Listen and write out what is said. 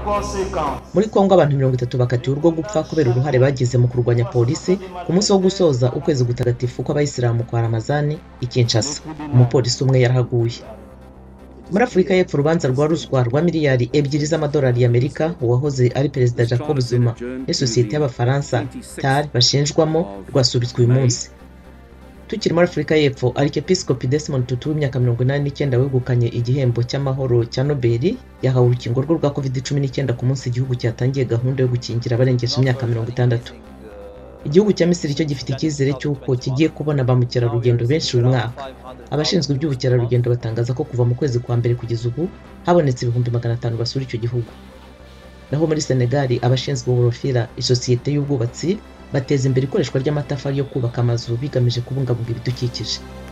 Muri Kongo abantu 30 bakatiwe urwo gupfa kubera uruhare bagize mu kurwanya polisi ku munsi wo gusoza ukwezi gutagatifu kw'abayisilamu kwa Ramazani i Kinshasa. Umupolisi umwe yarahaguye. Muri Afurika y'Epfo urubanza rwa ruswa rwa miliyari 2 z'amadolari y'Amerika uwahoze ari perezida Jacob Zuma n'isosiyete y'Abafaransa TAR bashinjwamo rwasubitswe uyu munsi. Tukiri muri Afurika y'Epfo Archiepiscopi Desmond Tutu w'imyaka 89 wegukanye igihembo cy'amahoro cya Nobel yahawe urukingo rwa COVID-19 ku munsi igihugu cyatangiye gahunda yo gukingira abarengeje imyaka 60. Igihugu cya Misiri cyo gifite icyizere cy'uko kigiye kubona ba mukerarugendo benshi uyu mwaka. Abashinzwe iby'ubukerarugendo batangaza ko kuva mu kwezi kwa mbere kugeza ubu habonetse 500 basura icyo gihugu. Naho muri Senegal abashinzwe Orofira isosiyete y'ubwubatsi bateza imbere ikoreshwa ry'amatafari yo kubaka amazu bigamije kubungabunga ibidukikije.